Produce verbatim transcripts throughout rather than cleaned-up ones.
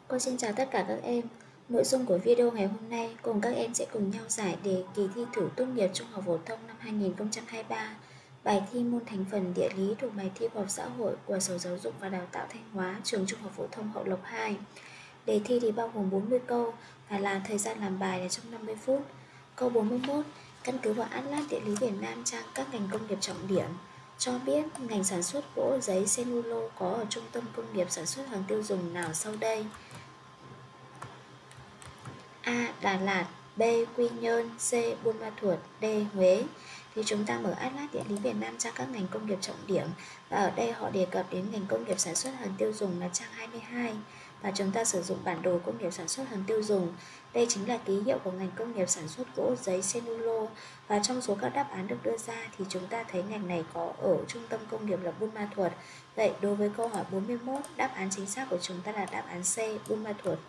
Cô xin chào tất cả các em. Nội dung của video ngày hôm nay cùng các em sẽ cùng nhau giải đề kỳ thi thử tốt nghiệp trung học phổ thông năm hai nghìn không trăm hai mươi ba. Bài thi môn thành phần địa lý thuộc bài thi khoa học xã hội của Sở Giáo dục và Đào tạo Thanh Hóa, trường Trung học phổ thông Hậu Lộc hai. Đề thi thì bao gồm bốn mươi câu và là thời gian làm bài là trong năm mươi phút. Câu bốn mươi mốt. Căn cứ vào Atlas địa lý Việt Nam trang các ngành công nghiệp trọng điểm, cho biết ngành sản xuất gỗ, giấy, cellulo có ở trung tâm công nghiệp sản xuất hàng tiêu dùng nào sau đây? A. Đà Lạt, B. Quy Nhơn, C. Buôn Ma Thuột, D. Huế. Thì chúng ta mở Atlas địa lý Việt Nam trang các ngành công nghiệp trọng điểm, và ở đây họ đề cập đến ngành công nghiệp sản xuất hàng tiêu dùng là trang hai mươi hai, và chúng ta sử dụng bản đồ công nghiệp sản xuất hàng tiêu dùng. Đây chính là ký hiệu của ngành công nghiệp sản xuất gỗ, giấy, cellulo, và trong số các đáp án được đưa ra thì chúng ta thấy ngành này có ở trung tâm công nghiệp là Buôn Ma Thuột. Vậy đối với câu hỏi bốn mươi mốt, đáp án chính xác của chúng ta là đáp án C, Buôn Ma Thuột.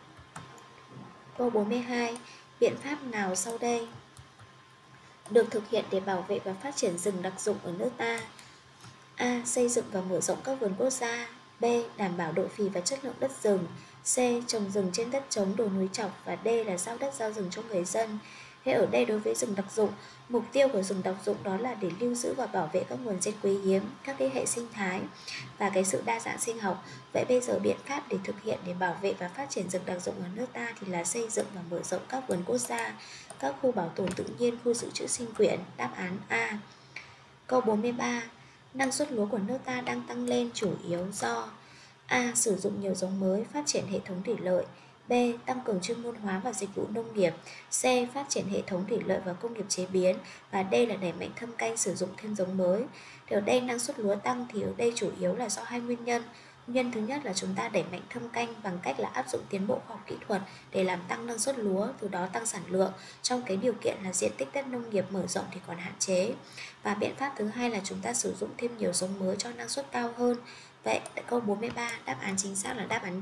Câu bốn mươi hai. Biện pháp nào sau đây được thực hiện để bảo vệ và phát triển rừng đặc dụng ở nước ta? A. Xây dựng và mở rộng các vườn quốc gia. B. Đảm bảo độ phì và chất lượng đất rừng. C. Trồng rừng trên đất trống, đồi núi chọc. Và D là giao đất giao rừng cho người dân. Thế ở đây đối với rừng đặc dụng, mục tiêu của rừng đặc dụng đó là để lưu giữ và bảo vệ các nguồn gen quý hiếm, các cái hệ sinh thái và cái sự đa dạng sinh học. Vậy bây giờ biện pháp để thực hiện để bảo vệ và phát triển rừng đặc dụng ở nước ta thì là xây dựng và mở rộng các vườn quốc gia, các khu bảo tồn tự nhiên, khu dự trữ sinh quyển. Đáp án A. Câu bốn mươi ba. Năng suất lúa của nước ta đang tăng lên chủ yếu do A. Sử dụng nhiều giống mới, phát triển hệ thống thủy lợi. B. Tăng cường chuyên môn hóa và dịch vụ nông nghiệp. C. Phát triển hệ thống thủy lợi và công nghiệp chế biến. Và D là đẩy mạnh thâm canh, sử dụng thêm giống mới. Thì ở đây năng suất lúa tăng thì ở đây chủ yếu là do hai nguyên nhân. Nguyên nhân thứ nhất là chúng ta đẩy mạnh thâm canh bằng cách là áp dụng tiến bộ khoa học kỹ thuật để làm tăng năng suất lúa, từ đó tăng sản lượng trong cái điều kiện là diện tích đất nông nghiệp mở rộng thì còn hạn chế. Và biện pháp thứ hai là chúng ta sử dụng thêm nhiều giống mới cho năng suất cao hơn. Vậy câu bốn mươi ba, đáp án chính xác là đáp án D.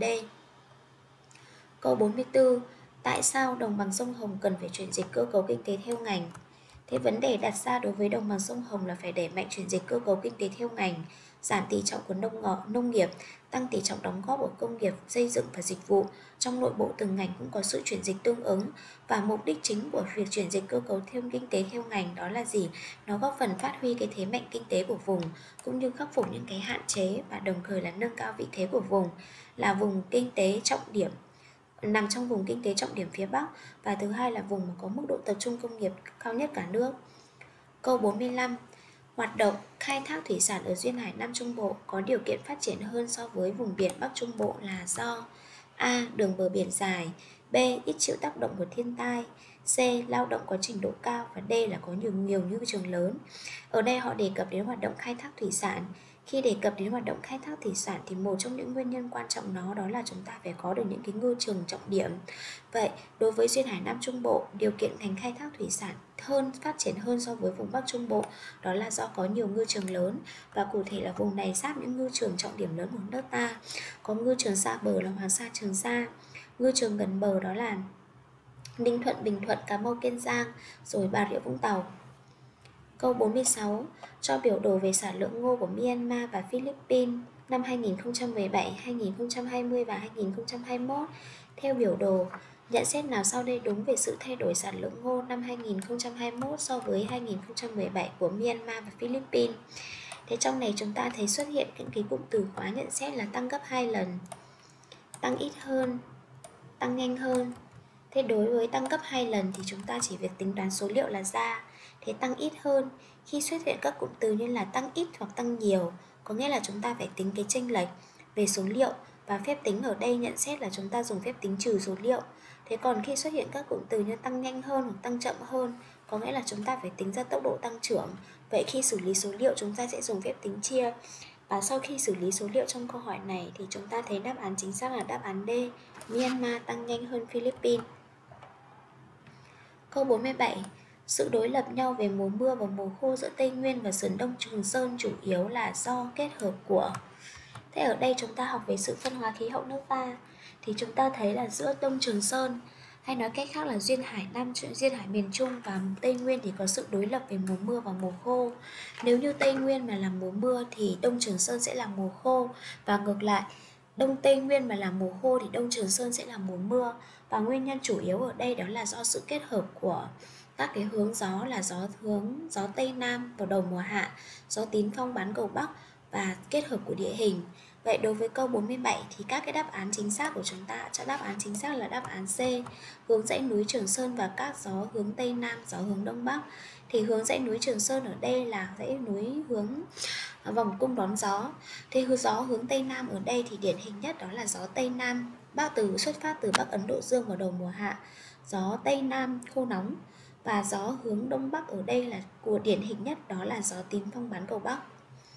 Câu bốn mươi tư. Tại sao đồng bằng sông Hồng cần phải chuyển dịch cơ cấu kinh tế theo ngành? Thế vấn đề đặt ra đối với đồng bằng sông Hồng là phải đẩy mạnh chuyển dịch cơ cấu kinh tế theo ngành, giảm tỷ trọng của nông ngọ, nông nghiệp, tăng tỷ trọng đóng góp của công nghiệp, xây dựng và dịch vụ. Trong nội bộ từng ngành cũng có sự chuyển dịch tương ứng, và mục đích chính của việc chuyển dịch cơ cấu theo kinh tế theo ngành đó là gì? Nó góp phần phát huy cái thế mạnh kinh tế của vùng, cũng như khắc phục những cái hạn chế và đồng thời là nâng cao vị thế của vùng, là vùng kinh tế trọng điểm, nằm trong vùng kinh tế trọng điểm phía Bắc, và thứ hai là vùng mà có mức độ tập trung công nghiệp cao nhất cả nước. Câu bốn mươi lăm. Hoạt động khai thác thủy sản ở duyên hải Nam Trung Bộ có điều kiện phát triển hơn so với vùng biển Bắc Trung Bộ là do A. Đường bờ biển dài. B. Ít chịu tác động của thiên tai. C. Lao động có trình độ cao. Và D là có nhiều nhiều ngư trường lớn. Ở đây họ đề cập đến hoạt động khai thác thủy sản. Khi đề cập đến hoạt động khai thác thủy sản thì một trong những nguyên nhân quan trọng đó đó là chúng ta phải có được những cái ngư trường trọng điểm. Vậy đối với duyên hải Nam Trung Bộ, điều kiện ngành khai thác thủy sản hơn phát triển hơn so với vùng Bắc Trung Bộ đó là do có nhiều ngư trường lớn, và cụ thể là vùng này giáp những ngư trường trọng điểm lớn của nước ta. Có ngư trường xa bờ là Hoàng Sa, Trường Sa, ngư trường gần bờ đó là Ninh Thuận, Bình Thuận, Cà Mau, Kiên Giang, rồi Bà Rịa, Vũng Tàu. Câu bốn mươi sáu. Cho biểu đồ về sản lượng ngô của Myanmar và Philippines năm hai nghìn không trăm mười bảy, hai nghìn không trăm hai mươi và hai nghìn không trăm hai mươi mốt. Theo biểu đồ, nhận xét nào sau đây đúng về sự thay đổi sản lượng ngô năm hai nghìn không trăm hai mươi mốt so với hai nghìn không trăm mười bảy của Myanmar và Philippines? Thế trong này chúng ta thấy xuất hiện những cái cụm từ khóa nhận xét là tăng gấp hai lần, tăng ít hơn, tăng nhanh hơn. Thế đối với tăng gấp hai lần thì chúng ta chỉ việc tính toán số liệu là ra. Thế tăng ít hơn, khi xuất hiện các cụm từ như là tăng ít hoặc tăng nhiều, có nghĩa là chúng ta phải tính cái chênh lệch về số liệu, và phép tính ở đây nhận xét là chúng ta dùng phép tính trừ số liệu. Thế còn khi xuất hiện các cụm từ như tăng nhanh hơn hoặc tăng chậm hơn, có nghĩa là chúng ta phải tính ra tốc độ tăng trưởng. Vậy khi xử lý số liệu chúng ta sẽ dùng phép tính chia. Và sau khi xử lý số liệu trong câu hỏi này thì chúng ta thấy đáp án chính xác là đáp án D, Myanmar tăng nhanh hơn Philippines. Câu bốn mươi bảy. Sự đối lập nhau về mùa mưa và mùa khô giữa Tây Nguyên và sườn Đông Trường Sơn chủ yếu là do kết hợp của. Thế ở đây chúng ta học về sự phân hóa khí hậu nước ta thì chúng ta thấy là giữa Đông Trường Sơn, hay nói cách khác là duyên hải Nam, duyên hải miền Trung và Tây Nguyên thì có sự đối lập về mùa mưa và mùa khô. Nếu như Tây Nguyên mà là mùa mưa thì Đông Trường Sơn sẽ là mùa khô, và ngược lại, Đông Tây Nguyên mà là mùa khô thì Đông Trường Sơn sẽ là mùa mưa. Và nguyên nhân chủ yếu ở đây đó là do sự kết hợp của các cái hướng gió là gió hướng gió Tây Nam vào đầu mùa hạ, gió Tín Phong bán cầu Bắc và kết hợp của địa hình. Vậy đối với câu bốn mươi bảy thì các cái đáp án chính xác của chúng ta, cho đáp án chính xác là đáp án C, hướng dãy núi Trường Sơn và các gió hướng Tây Nam, gió hướng Đông Bắc. Thì hướng dãy núi Trường Sơn ở đây là dãy núi hướng vòng cung đón gió. Thế hướng gió hướng Tây Nam ở đây thì điển hình nhất đó là gió Tây Nam, bao từ xuất phát từ Bắc Ấn Độ Dương vào đầu mùa hạ, gió Tây Nam khô nóng. Và gió hướng Đông Bắc ở đây là của điển hình nhất đó là gió Tín Phong bán cầu Bắc.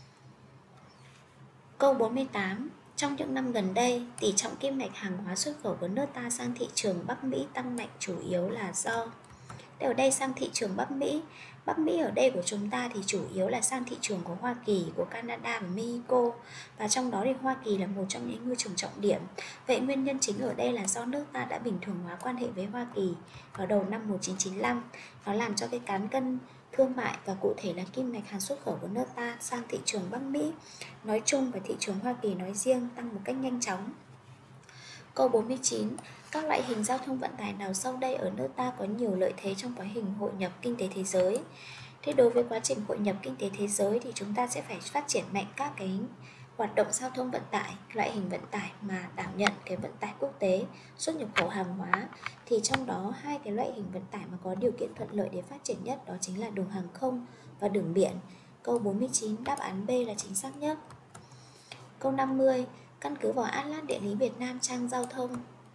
Câu bốn mươi tám. Trong những năm gần đây, tỷ trọng kim ngạch hàng hóa xuất khẩu của nước ta sang thị trường Bắc Mỹ tăng mạnh chủ yếu là do. Ở đây sang thị trường Bắc Mỹ, Bắc Mỹ ở đây của chúng ta thì chủ yếu là sang thị trường của Hoa Kỳ, của Canada và Mexico. Và trong đó thì Hoa Kỳ là một trong những ngư trường trọng điểm. Vậy nguyên nhân chính ở đây là do nước ta đã bình thường hóa quan hệ với Hoa Kỳ vào đầu năm một nghìn chín trăm chín mươi lăm. Nó làm cho cái cán cân thương mại và cụ thể là kim ngạch hàng xuất khẩu của nước ta sang thị trường Bắc Mỹ nói chung và thị trường Hoa Kỳ nói riêng tăng một cách nhanh chóng. Câu bốn mươi chín. Các loại hình giao thông vận tải nào sau đây ở nước ta có nhiều lợi thế trong quá trình hội nhập kinh tế thế giới? Thế đối với quá trình hội nhập kinh tế thế giới thì chúng ta sẽ phải phát triển mạnh các cái hoạt động giao thông vận tải, loại hình vận tải mà đảm nhận cái vận tải quốc tế, xuất nhập khẩu hàng hóa. Thì trong đó hai cái loại hình vận tải mà có điều kiện thuận lợi để phát triển nhất đó chính là đường hàng không và đường biển. Câu bốn mươi chín đáp án B là chính xác nhất. Câu năm mươi. Căn cứ vào Atlas Địa lý Việt Nam trang giao thông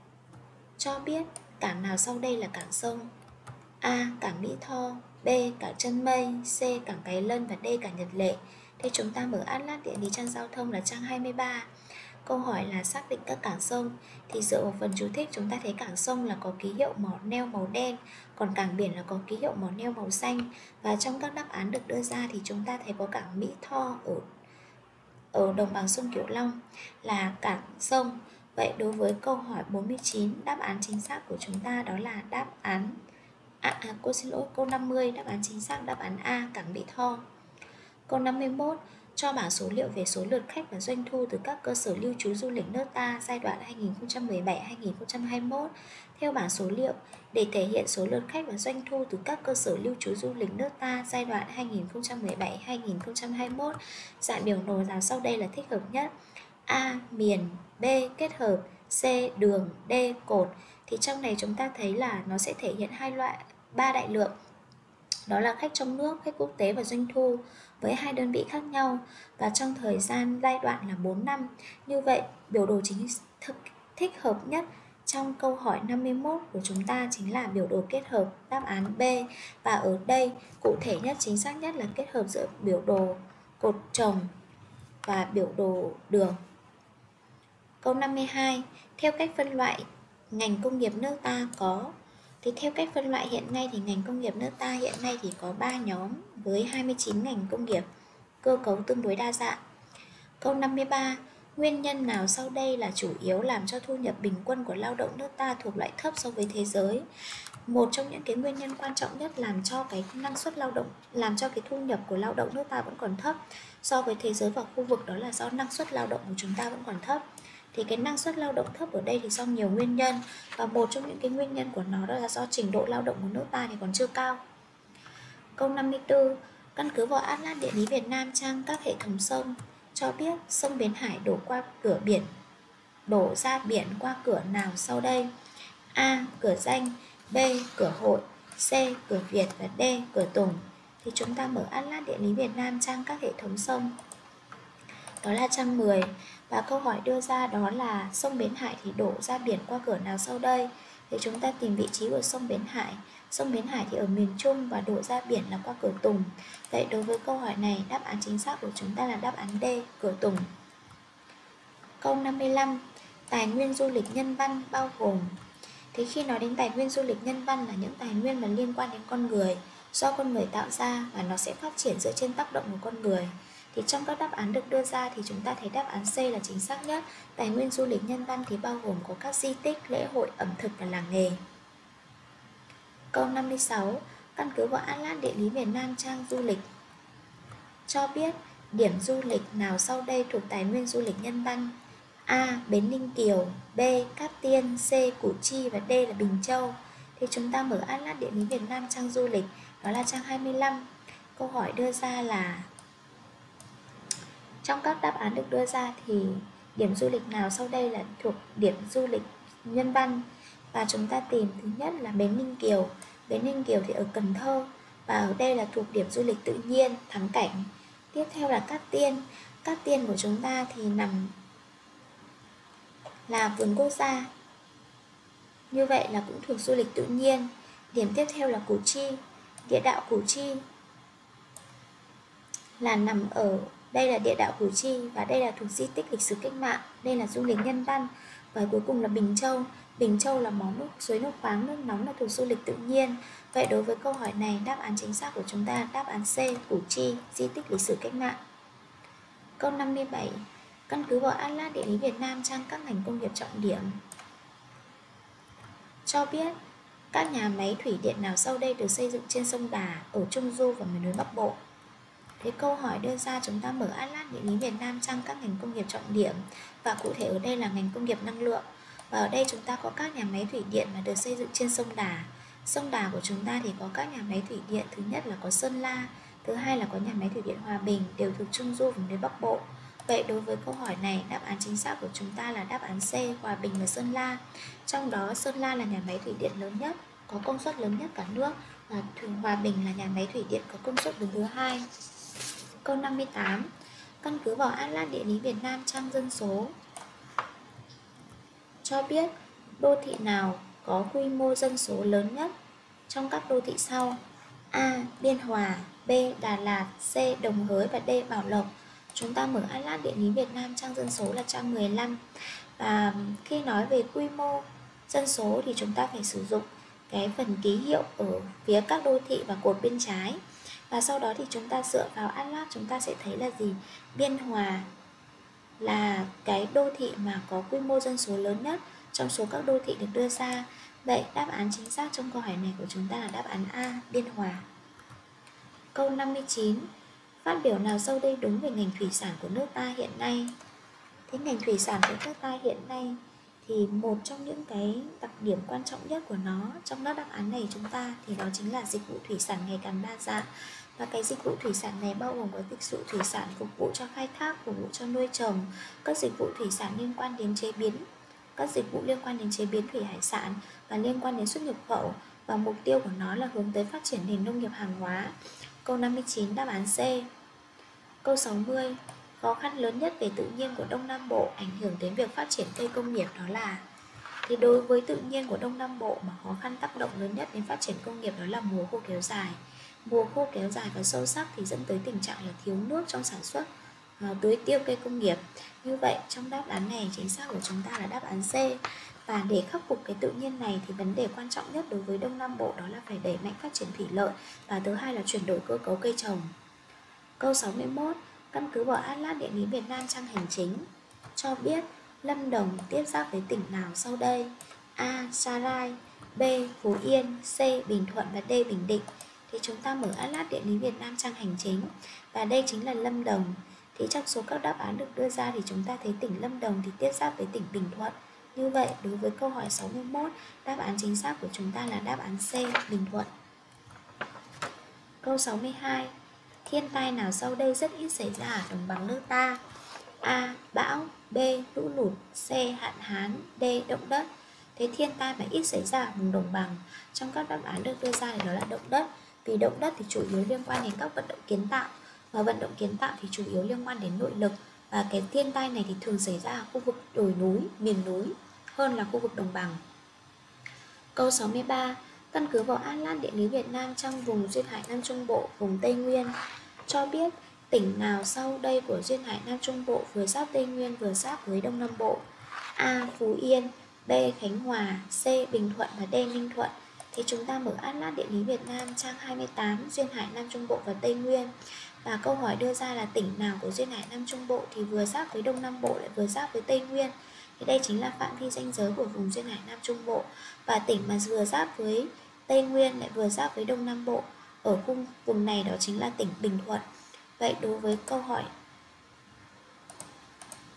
cho biết cảng nào sau đây là cảng sông? A. Cảng Mỹ Tho, B. Cảng Chân Mây, C. Cảng Cái Lân và D. Cảng Nhật Lệ. Thế chúng ta mở Atlas Địa lý trang giao thông là trang hai mươi ba. Câu hỏi là xác định các cảng sông. Thì dựa vào phần chú thích chúng ta thấy cảng sông là có ký hiệu mỏ neo màu đen, còn cảng biển là có ký hiệu mỏ neo màu xanh. Và trong các đáp án được đưa ra thì chúng ta thấy có cảng Mỹ Tho ở ở đồng bằng sông Cửu Long là cảng sông. Vậy đối với câu hỏi bốn mươi chín, đáp án chính xác của chúng ta đó là đáp án à, à, cô xin lỗi, câu năm mươi, đáp án chính xác đáp án A, cảng Mỹ Tho. Câu năm mươi mốt, cho bảng số liệu về số lượt khách và doanh thu từ các cơ sở lưu trú du lịch nước ta giai đoạn hai nghìn không trăm mười bảy đến hai nghìn không trăm hai mươi mốt. Theo bảng số liệu, để thể hiện số lượt khách và doanh thu từ các cơ sở lưu trú du lịch nước ta giai đoạn hai nghìn không trăm mười bảy đến hai nghìn không trăm hai mươi mốt, dạng biểu đồ nào sau đây là thích hợp nhất? A. Miền, B. Kết hợp, C. Đường, D. Cột. Thì trong này chúng ta thấy là nó sẽ thể hiện hai loại, ba đại lượng. Đó là khách trong nước, khách quốc tế và doanh thu với hai đơn vị khác nhau và trong thời gian giai đoạn là bốn năm. Như vậy, biểu đồ chính thức thích hợp nhất trong câu hỏi năm mươi mốt của chúng ta chính là biểu đồ kết hợp, đáp án B. Và ở đây cụ thể nhất, chính xác nhất là kết hợp giữa biểu đồ cột chồng và biểu đồ đường. Câu năm mươi hai, theo cách phân loại ngành công nghiệp nước ta có. Thì theo cách phân loại hiện nay thì ngành công nghiệp nước ta hiện nay thì có ba nhóm với hai mươi chín ngành công nghiệp, cơ cấu tương đối đa dạng. Câu năm mươi ba, nguyên nhân nào sau đây là chủ yếu làm cho thu nhập bình quân của lao động nước ta thuộc loại thấp so với thế giới? Một trong những cái nguyên nhân quan trọng nhất làm cho cái năng suất lao động, làm cho cái thu nhập của lao động nước ta vẫn còn thấp so với thế giới và khu vực đó là do năng suất lao động của chúng ta vẫn còn thấp. Thì cái năng suất lao động thấp ở đây thì do nhiều nguyên nhân, và một trong những cái nguyên nhân của nó đó là do trình độ lao động của nước ta thì còn chưa cao. Câu năm mươi tư, căn cứ vào Atlas Địa lý Việt Nam trang các hệ thống sông cho biết sông Bến Hải đổ qua cửa biển, đổ ra biển qua cửa nào sau đây? A. Cửa Danh, B. Cửa Hội, C. Cửa Việt và D. Cửa Tùng. Thì chúng ta mở Atlas Địa lý Việt Nam trang các hệ thống sông, đó là trang mười. Và câu hỏi đưa ra đó là sông Bến Hải thì đổ ra biển qua cửa nào sau đây? Thì chúng ta tìm vị trí của sông Bến Hải. Sông Bến Hải thì ở miền Trung và đổ ra biển là qua cửa Tùng. Vậy đối với câu hỏi này, đáp án chính xác của chúng ta là đáp án D, cửa Tùng. Câu năm mươi lăm, tài nguyên du lịch nhân văn bao gồm. Thì khi nói đến tài nguyên du lịch nhân văn là những tài nguyên mà liên quan đến con người, do con người tạo ra và nó sẽ phát triển dựa trên tác động của con người. Thì trong các đáp án được đưa ra thì chúng ta thấy đáp án C là chính xác nhất. Tài nguyên du lịch nhân văn thì bao gồm có các di tích, lễ hội, ẩm thực và làng nghề. Câu năm mươi sáu, căn cứ vào Atlas Địa lý Việt Nam trang du lịch cho biết điểm du lịch nào sau đây thuộc tài nguyên du lịch nhân văn? A. Bến Ninh Kiều, B. Cát Tiên, C. Củ Chi và D là Bình Châu. Thì chúng ta mở Atlas Địa lý Việt Nam trang du lịch, đó là trang hai mươi lăm. Câu hỏi đưa ra là trong các đáp án được đưa ra thì điểm du lịch nào sau đây là thuộc điểm du lịch nhân văn? Và chúng ta tìm thứ nhất là Bến Ninh Kiều. Bến Ninh Kiều thì ở Cần Thơ và ở đây là thuộc điểm du lịch tự nhiên, thắng cảnh. Tiếp theo là Cát Tiên. Cát Tiên của chúng ta thì nằm là vườn quốc gia, như vậy là cũng thuộc du lịch tự nhiên. Điểm tiếp theo là Củ Chi. Địa đạo Củ Chi là nằm ở đây là địa đạo Củ Chi và đây là thuộc di tích lịch sử cách mạng, đây là du lịch nhân văn. Và cuối cùng là Bình Châu. Bình Châu là món nước suối nước khoáng, nước nóng, là thuộc du lịch tự nhiên. Vậy đối với câu hỏi này, đáp án chính xác của chúng ta đáp án C, Củ Chi, di tích lịch sử cách mạng. Câu năm mươi bảy. Căn cứ vào Atlas Địa lý Việt Nam trang các ngành công nghiệp trọng điểm, cho biết các nhà máy thủy điện nào sau đây được xây dựng trên sông Đà, ở Trung Du và miền núi Bắc Bộ. Thế câu hỏi đưa ra, chúng ta mở Atlas Địa lý Việt Nam trang các ngành công nghiệp trọng điểm, và cụ thể ở đây là ngành công nghiệp năng lượng. Và ở đây chúng ta có các nhà máy thủy điện mà được xây dựng trên sông Đà. Sông Đà của chúng ta thì có các nhà máy thủy điện, thứ nhất là có Sơn La, thứ hai là có nhà máy thủy điện Hòa Bình, đều thuộc Trung Du và miền núi Bắc Bộ. Vậy đối với câu hỏi này, đáp án chính xác của chúng ta là đáp án C, Hòa Bình và Sơn La. Trong đó Sơn La là nhà máy thủy điện lớn nhất, có công suất lớn nhất cả nước, và Hòa Bình là nhà máy thủy điện có công suất lớn thứ hai. Câu năm mươi tám. Căn cứ vào Atlas Địa lý Việt Nam trang dân số, cho biết đô thị nào có quy mô dân số lớn nhất trong các đô thị sau? A. Biên Hòa, B. Đà Lạt, C. Đồng Hới và D. Bảo Lộc. Chúng ta mở Atlas Địa lý Việt Nam trang dân số là trang mười lăm. Và khi nói về quy mô dân số thì chúng ta phải sử dụng cái phần ký hiệu ở phía các đô thị và cột bên trái. Và sau đó thì chúng ta dựa vào Atlas, chúng ta sẽ thấy là gì? Biên Hòa là cái đô thị mà có quy mô dân số lớn nhất trong số các đô thị được đưa ra. Vậy đáp án chính xác trong câu hỏi này của chúng ta là đáp án A, Biên Hòa. Câu năm mươi chín. Phát biểu nào sau đây đúng về ngành thủy sản của nước ta hiện nay? Thế ngành thủy sản của nước ta hiện nay thì một trong những cái đặc điểm quan trọng nhất của nó trong lớp đáp án này chúng ta thì đó chính là dịch vụ thủy sản ngày càng đa dạng. Và cái dịch vụ thủy sản này bao gồm có dịch vụ thủy sản phục vụ cho khai thác, phục vụ cho nuôi trồng, các dịch vụ thủy sản liên quan đến chế biến, các dịch vụ liên quan đến chế biến thủy hải sản và liên quan đến xuất nhập khẩu. Và mục tiêu của nó là hướng tới phát triển nền nông nghiệp hàng hóa. Câu năm mươi chín đáp án C. Câu sáu mươi. Khó khăn lớn nhất về tự nhiên của Đông Nam Bộ ảnh hưởng đến việc phát triển cây công nghiệp đó là? Thì đối với tự nhiên của Đông Nam Bộ mà khó khăn tác động lớn nhất đến phát triển công nghiệp đó là mùa khô kéo dài. Mùa khô kéo dài và sâu sắc thì dẫn tới tình trạng là thiếu nước trong sản xuất à, tưới tiêu cây công nghiệp. Như vậy trong đáp án này chính xác của chúng ta là đáp án C. Và để khắc phục cái tự nhiên này thì vấn đề quan trọng nhất đối với Đông Nam Bộ đó là phải đẩy mạnh phát triển thủy lợi, và thứ hai là chuyển đổi cơ cấu cây trồng. Câu sáu mươi mốt. Căn cứ vào Atlas Địa lý Việt Nam trang hành chính, cho biết Lâm Đồng tiếp giáp với tỉnh nào sau đây? A. Sa Rai, B. Phú Yên, C. Bình Thuận và D. Bình Định. Thì chúng ta mở Atlas Địa lý Việt Nam trang hành chính, và đây chính là Lâm Đồng. Thì trong số các đáp án được đưa ra thì chúng ta thấy tỉnh Lâm Đồng thì tiếp giáp với tỉnh Bình Thuận. Như vậy đối với câu hỏi sáu mươi mốt, đáp án chính xác của chúng ta là đáp án C, Bình Thuận. Câu sáu mươi hai. Thiên tai nào sau đây rất ít xảy ra ở đồng bằng nước ta? A. Bão, B. Lũ lụt, C. Hạn hán, D. Động đất. Thế thiên tai mà ít xảy ra ở vùng đồng bằng trong các đáp án được đưa ra thì đó là động đất. Vì động đất thì chủ yếu liên quan đến các vận động kiến tạo, và vận động kiến tạo thì chủ yếu liên quan đến nội lực. Và cái thiên tai này thì thường xảy ra ở khu vực đồi núi, miền núi hơn là khu vực đồng bằng. Câu sáu mươi ba. Căn cứ vào Atlas Địa lý Việt Nam trong vùng duyên hải Nam Trung Bộ, vùng Tây Nguyên, cho biết tỉnh nào sau đây của duyên hải Nam Trung Bộ vừa giáp Tây Nguyên vừa giáp với Đông Nam Bộ? A. Phú Yên, B. Khánh Hòa, C. Bình Thuận và D. Ninh Thuận. Thì chúng ta mở Atlas Địa lý Việt Nam trang hai mươi tám, duyên hải Nam Trung Bộ và Tây Nguyên. Và câu hỏi đưa ra là tỉnh nào của duyên hải Nam Trung Bộ thì vừa giáp với Đông Nam Bộ lại vừa giáp với Tây Nguyên. Thì đây chính là phạm vi ranh giới của vùng duyên hải Nam Trung Bộ. Và tỉnh mà vừa giáp với Tây Nguyên lại vừa giáp với Đông Nam Bộ ở khu vùng này đó chính là tỉnh Bình Thuận. Vậy đối với câu hỏi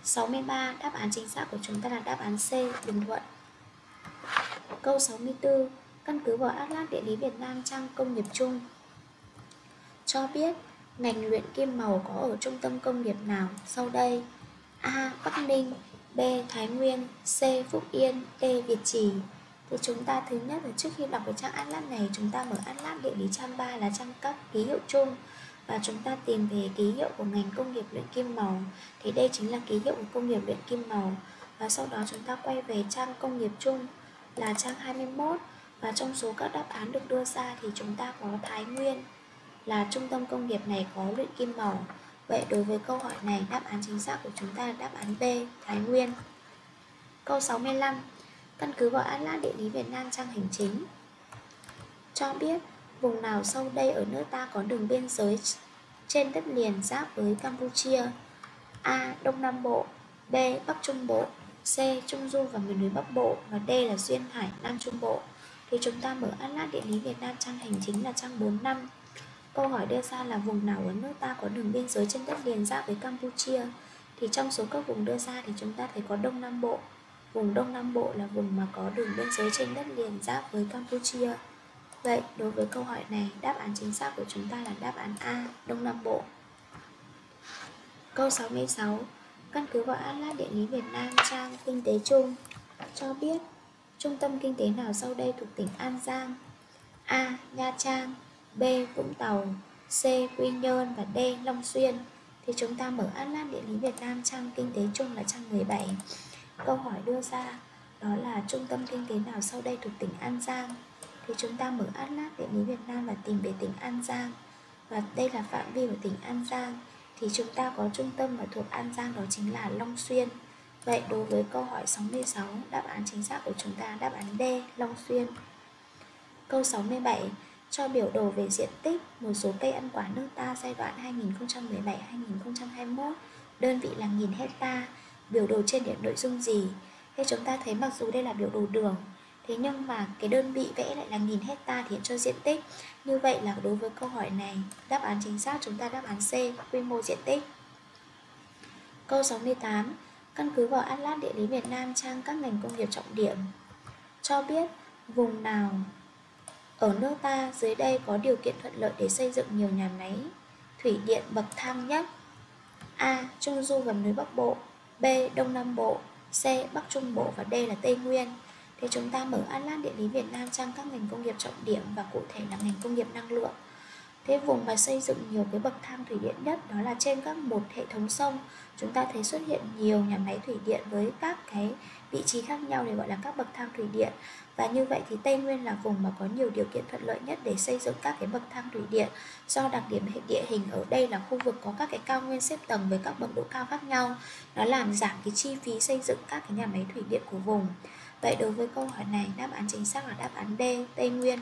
sáu mươi ba, đáp án chính xác của chúng ta là đáp án C, Bình Thuận. Câu sáu mươi tư, căn cứ vào Atlas Địa lý Việt Nam trang công nghiệp chung, cho biết ngành luyện kim màu có ở trung tâm công nghiệp nào sau đây? A. Bắc Ninh, B. Thái Nguyên, C. Phúc Yên, D. Việt Trì. Thì chúng ta thứ nhất là trước khi đọc cái trang Atlas này, chúng ta mở Atlas Địa lý trang ba là trang các ký hiệu chung, và chúng ta tìm về ký hiệu của ngành công nghiệp luyện kim màu. Thì đây chính là ký hiệu của công nghiệp luyện kim màu. Và sau đó chúng ta quay về trang công nghiệp chung là trang hai mươi mốt, và trong số các đáp án được đưa ra thì chúng ta có Thái Nguyên là trung tâm công nghiệp này có luyện kim màu. Vậy đối với câu hỏi này, đáp án chính xác của chúng ta là đáp án B, Thái Nguyên. Câu sáu mươi lăm, căn cứ vào Atlas Địa lý Việt Nam trang hành chính, cho biết vùng nào sau đây ở nước ta có đường biên giới trên đất liền giáp với Campuchia? A. Đông Nam Bộ, B. Bắc Trung Bộ, C. Trung Du và miền núi Bắc Bộ, và D là Duyên Hải Nam Trung Bộ. Thì chúng ta mở Atlas Địa lý Việt Nam trang hành chính là trang bốn mươi lăm. Câu hỏi đưa ra là vùng nào ở nước ta có đường biên giới trên đất liền giáp với Campuchia. Thì trong số các vùng đưa ra thì chúng ta thấy có Đông Nam Bộ. Vùng Đông Nam Bộ là vùng mà có đường biên giới trên đất liền giáp với Campuchia. Vậy đối với câu hỏi này, đáp án chính xác của chúng ta là đáp án A, Đông Nam Bộ. Câu sáu mươi sáu, căn cứ vào Atlas Địa lý Việt Nam trang kinh tế chung, cho biết trung tâm kinh tế nào sau đây thuộc tỉnh An Giang? A. Nha Trang, B. Vũng Tàu, C. Quy Nhơn và D. Long Xuyên. Thì chúng ta mở Atlas Địa lý Việt Nam trang kinh tế chung là trang mười bảy. Câu hỏi đưa ra đó là trung tâm kinh tế nào sau đây thuộc tỉnh An Giang. Thì chúng ta mở Atlas Địa lý Việt Nam và tìm về tỉnh An Giang, và đây là phạm vi của tỉnh An Giang. Thì chúng ta có trung tâm và thuộc An Giang, đó chính là Long Xuyên. Vậy đối với câu hỏi sáu mươi sáu, đáp án chính xác của chúng ta đáp án D, Long Xuyên. Câu sáu mươi bảy, cho biểu đồ về diện tích một số cây ăn quả nước ta giai đoạn hai nghìn không trăm mười bảy đến hai nghìn không trăm hai mươi mốt, đơn vị là nghìn hecta, biểu đồ trên điểm nội dung gì? Thế chúng ta thấy mặc dù đây là biểu đồ đường, thế nhưng mà cái đơn vị vẽ lại là nghìn hecta thì hiện cho diện tích. Như vậy là đối với câu hỏi này, đáp án chính xác chúng ta đáp án C, quy mô diện tích. Câu sáu mươi tám, căn cứ vào Atlas Địa lý Việt Nam trang các ngành công nghiệp trọng điểm, cho biết vùng nào ở nước ta dưới đây có điều kiện thuận lợi để xây dựng nhiều nhà máy thủy điện bậc thang nhất? A. Trung Du và núi Bắc Bộ, B. Đông Nam Bộ, C. Bắc Trung Bộ và D là Tây Nguyên. Thì chúng ta mở Atlas Địa lý Việt Nam trang các ngành công nghiệp trọng điểm, và cụ thể là ngành công nghiệp năng lượng. Thế vùng mà xây dựng nhiều cái bậc thang thủy điện nhất đó là trên các một hệ thống sông. Chúng ta thấy xuất hiện nhiều nhà máy thủy điện với các cái vị trí khác nhau để gọi là các bậc thang thủy điện. Và như vậy thì Tây Nguyên là vùng mà có nhiều điều kiện thuận lợi nhất để xây dựng các cái bậc thang thủy điện. Do đặc điểm địa hình ở đây là khu vực có các cái cao nguyên xếp tầng với các bậc độ cao khác nhau, nó làm giảm cái chi phí xây dựng các cái nhà máy thủy điện của vùng. Vậy đối với câu hỏi này, đáp án chính xác là đáp án D, Tây Nguyên.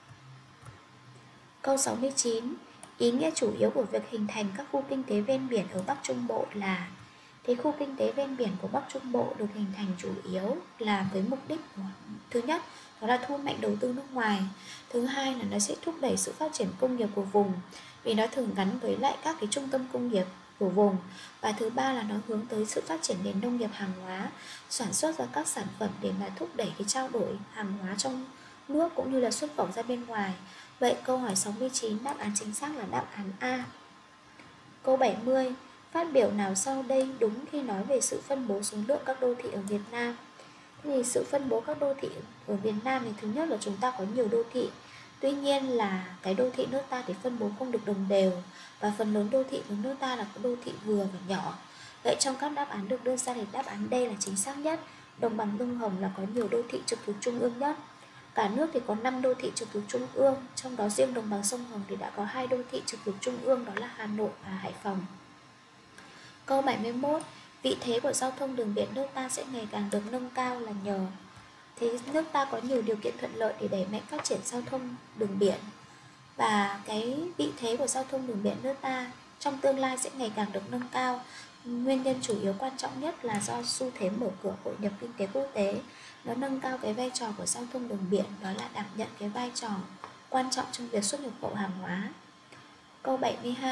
Câu sáu mươi chín, ý nghĩa chủ yếu của việc hình thành các khu kinh tế ven biển ở Bắc Trung Bộ là? Thế khu kinh tế ven biển của Bắc Trung Bộ được hình thành chủ yếu là với mục đích của, thứ nhất, đó là thu mạnh đầu tư nước ngoài. Thứ hai là nó sẽ thúc đẩy sự phát triển công nghiệp của vùng, vì nó thường gắn với lại các cái trung tâm công nghiệp của vùng. Và thứ ba là nó hướng tới sự phát triển nền nông nghiệp hàng hóa, sản xuất ra các sản phẩm để mà thúc đẩy cái trao đổi hàng hóa trong nước cũng như là xuất khẩu ra bên ngoài. Vậy câu hỏi sáu mươi chín, đáp án chính xác là đáp án A. Câu bảy mươi, phát biểu nào sau đây đúng khi nói về sự phân bố số lượng các đô thị ở Việt Nam? Thì sự phân bố các đô thị ở Việt Nam thì thứ nhất là chúng ta có nhiều đô thị. Tuy nhiên là cái đô thị nước ta thì phân bố không được đồng đều, và phần lớn đô thị của nước ta là có đô thị vừa và nhỏ. Vậy trong các đáp án được đưa ra thì đáp án D là chính xác nhất. Đồng bằng sông Hồng là có nhiều đô thị trực thuộc trung ương nhất. Cả nước thì có năm đô thị trực thuộc trung ương, trong đó riêng đồng bằng sông Hồng thì đã có hai đô thị trực thuộc trung ương, đó là Hà Nội và Hải Phòng. Câu bảy mươi mốt, vị thế của giao thông đường biển nước ta sẽ ngày càng được nâng cao là nhờ? Thế nước ta có nhiều điều kiện thuận lợi để đẩy mạnh phát triển giao thông đường biển, và cái vị thế của giao thông đường biển nước ta trong tương lai sẽ ngày càng được nâng cao. Nguyên nhân chủ yếu quan trọng nhất là do xu thế mở cửa hội nhập kinh tế quốc tế, nó nâng cao cái vai trò của giao thông đường biển, đó là đảm nhận cái vai trò quan trọng trong việc xuất nhập khẩu hàng hóa. Câu bảy mươi hai,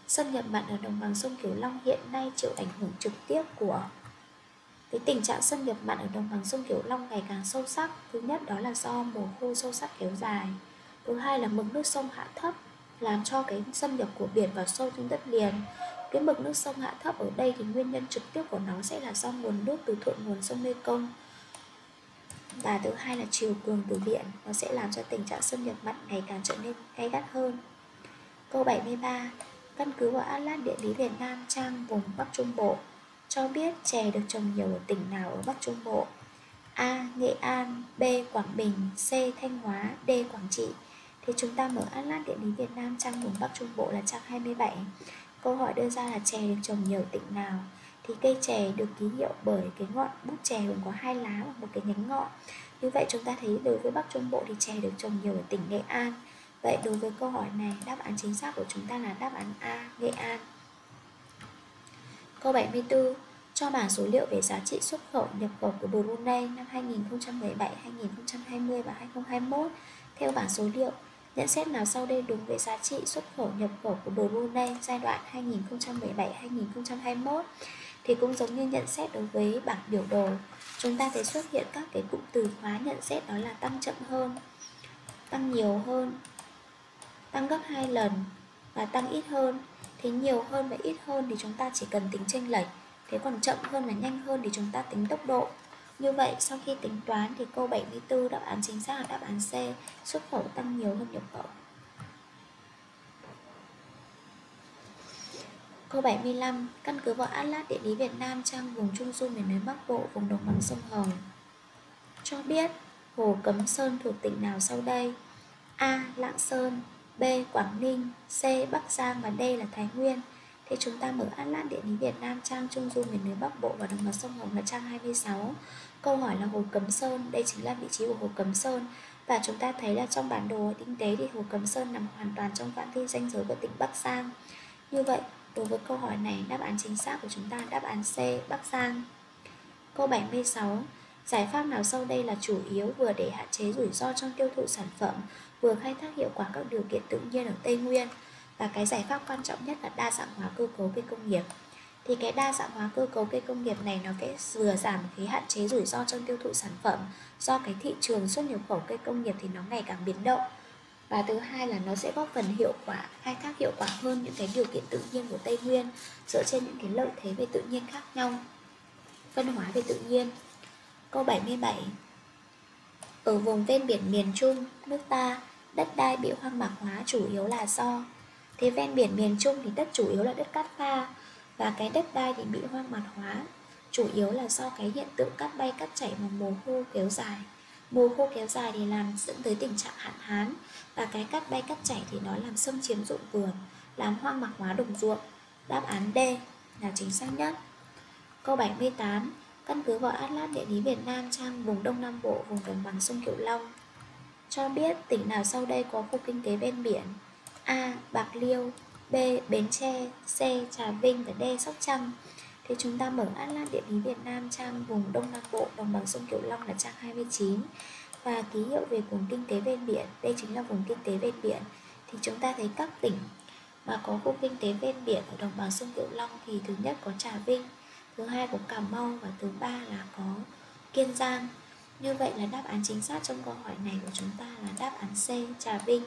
xâm nhập mặn ở đồng bằng sông Cửu Long hiện nay chịu ảnh hưởng trực tiếp của cái tình trạng xâm nhập mặn ở đồng bằng sông Cửu Long ngày càng sâu sắc. Thứ nhất đó là do mùa khô sâu sắc kéo dài. Thứ hai là mực nước sông hạ thấp làm cho cái xâm nhập của biển vào sâu trong đất liền. Cái mực nước sông hạ thấp ở đây thì nguyên nhân trực tiếp của nó sẽ là do nguồn nước từ thượng nguồn sông Mekong. Và thứ hai là chiều cường từ biển, nó sẽ làm cho tình trạng xâm nhập mặn ngày càng trở nên gay gắt hơn. Câu bảy mươi ba. Căn cứ vào Atlas Địa lý Việt Nam trang vùng Bắc Trung Bộ, cho biết chè được trồng nhiều ở tỉnh nào ở Bắc Trung Bộ? A. Nghệ An, B. Quảng Bình, C. Thanh Hóa, D. Quảng Trị. Thì chúng ta mở Atlas Địa lý Việt Nam trang vùng Bắc Trung Bộ là trang hai mươi bảy. Câu hỏi đưa ra là chè được trồng nhiều ở tỉnh nào? Thì cây chè được ký hiệu bởi cái ngọn bút chè gồm có hai lá và một cái nhánh ngọn. Như vậy chúng ta thấy đối với Bắc Trung Bộ thì chè được trồng nhiều ở tỉnh Nghệ An. Vậy đối với câu hỏi này, đáp án chính xác của chúng ta là đáp án A, Nghệ An. Câu bảy mươi tư. Cho bảng số liệu về giá trị xuất khẩu nhập khẩu của Brunei năm hai nghìn không trăm mười bảy, hai nghìn không trăm hai mươi và hai nghìn không trăm hai mươi mốt. Theo bảng số liệu, nhận xét nào sau đây đúng với giá trị xuất khẩu nhập khẩu của Brunei giai đoạn hai nghìn không trăm mười bảy, hai nghìn không trăm hai mươi mốt? Thì cũng giống như nhận xét đối với bảng biểu đồ, chúng ta thấy xuất hiện các cái cụm từ khóa nhận xét, đó là tăng chậm hơn, tăng nhiều hơn, tăng gấp hai lần và tăng ít hơn. Thế nhiều hơn và ít hơn thì chúng ta chỉ cần tính chênh lệch. Thế còn chậm hơn và nhanh hơn thì chúng ta tính tốc độ. Như vậy sau khi tính toán thì câu bảy mươi tư đáp án chính xác là đáp án C, xuất khẩu tăng nhiều hơn nhập khẩu. Câu bảy mươi lăm. Căn cứ vào Atlas Địa lý Việt Nam trang vùng Trung Du miền núi Bắc Bộ, vùng đồng bằng sông Hồng, cho biết hồ Cấm Sơn thuộc tỉnh nào sau đây? A. Lạng Sơn, B. Quảng Ninh, C. Bắc Giang và D là Thái Nguyên. Thì chúng ta mở Atlas Địa lý Việt Nam trang Trung Du miền núi Bắc Bộ và đồng bằng sông Hồng là trang hai mươi sáu. Câu hỏi là hồ Cấm Sơn, đây chính là vị trí của hồ Cấm Sơn. Và chúng ta thấy là trong bản đồ kinh tế thì hồ Cấm Sơn nằm hoàn toàn trong phạm vi ranh giới của tỉnh Bắc Giang. Như vậy đối với câu hỏi này, đáp án chính xác của chúng ta là đáp án C, Bắc Giang. Câu bảy mươi sáu. Giải pháp nào sau đây là chủ yếu vừa để hạn chế rủi ro trong tiêu thụ sản phẩm, vừa khai thác hiệu quả các điều kiện tự nhiên ở Tây Nguyên? Và cái giải pháp quan trọng nhất là đa dạng hóa cơ cấu cây công nghiệp. Thì cái đa dạng hóa cơ cấu cây công nghiệp này nó sẽ vừa giảm cái hạn chế rủi ro trong tiêu thụ sản phẩm, do cái thị trường xuất nhập khẩu cây công nghiệp thì nó ngày càng biến động. Và thứ hai là nó sẽ góp phần hiệu quả, khai thác hiệu quả hơn những cái điều kiện tự nhiên của Tây Nguyên dựa trên những cái lợi thế về tự nhiên khác nhau, phân hóa về tự nhiên. Câu bảy mươi bảy. Ở vùng ven biển miền Trung nước ta, đất đai bị hoang mạc hóa chủ yếu là do. Thế ven biển miền Trung thì đất chủ yếu là đất cát pha, và cái đất đai thì bị hoang mạc hóa chủ yếu là do cái hiện tượng cát bay cát chảy vào mùa khô kéo dài. Mùa khô kéo dài thì làm dẫn tới tình trạng hạn hán, và cái cát bay cát chảy thì nó làm xâm chiếm ruộng vườn, làm hoang mạc hóa đồng ruộng. Đáp án D là chính xác nhất. Câu bảy mươi tám. Căn cứ vào Atlas Địa lý Việt Nam trang vùng Đông Nam Bộ, vùng đồng bằng sông Cửu Long, cho biết tỉnh nào sau đây có khu kinh tế ven biển? A. Bạc Liêu, B. Bến Tre, C. Trà Vinh và D. Sóc Trăng. Thì chúng ta mở Atlas Địa lý Việt Nam trang vùng Đông Nam Bộ, đồng bằng sông Cửu Long là trang hai mươi chín. Và ký hiệu về vùng kinh tế ven biển, đây chính là vùng kinh tế ven biển. Thì chúng ta thấy các tỉnh mà có khu kinh tế ven biển ở đồng bằng sông Cửu Long thì thứ nhất có Trà Vinh, thứ hai có Cà Mau và thứ ba là có Kiên Giang. Như vậy là đáp án chính xác trong câu hỏi này của chúng ta là đáp án C, Trà Vinh.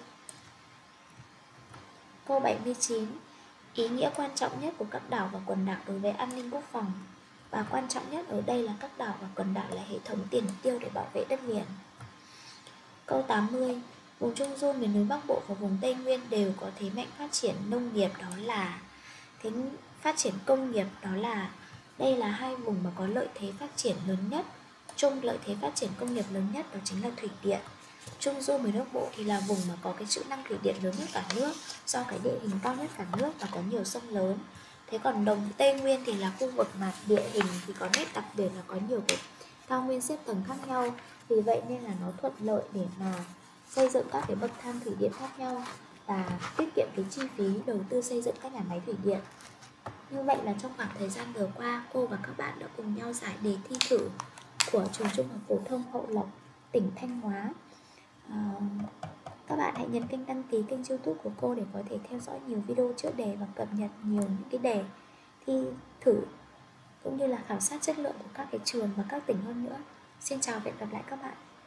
Câu bảy mươi chín. Ý nghĩa quan trọng nhất của các đảo và quần đảo đối với an ninh quốc phòng. Và quan trọng nhất ở đây là các đảo và quần đảo là hệ thống tiền tiêu để bảo vệ đất liền. Câu tám mươi. Vùng Trung Du miền núi Bắc Bộ và vùng Tây Nguyên đều có thế mạnh phát triển nông nghiệp, đó là thế phát triển công nghiệp, đó là đây là hai vùng mà có lợi thế phát triển lớn nhất. Chung lợi thế phát triển công nghiệp lớn nhất đó chính là thủy điện. Trung Du miền Bắc Bộ thì là vùng mà có cái trữ năng thủy điện lớn nhất cả nước, do cái địa hình cao nhất cả nước và có nhiều sông lớn. Thế còn đồng Tây Nguyên thì là khu vực mà địa hình thì có nét đặc biệt là có nhiều cái cao nguyên xếp tầng khác nhau. Vì vậy nên là nó thuận lợi để mà xây dựng các cái bậc thang thủy điện khác nhau và tiết kiệm cái chi phí đầu tư xây dựng các nhà máy thủy điện. Như vậy là trong khoảng thời gian vừa qua, cô và các bạn đã cùng nhau giải đề thi thử của trường Trung học phổ thông Hậu Lộc, tỉnh Thanh Hóa. À, Các bạn hãy nhấn kênh đăng ký kênh YouTube của cô để có thể theo dõi nhiều video chữa đề và cập nhật nhiều những cái đề thi thử cũng như là khảo sát chất lượng của các cái trường và các tỉnh hơn nữa. Xin chào và hẹn gặp lại các bạn.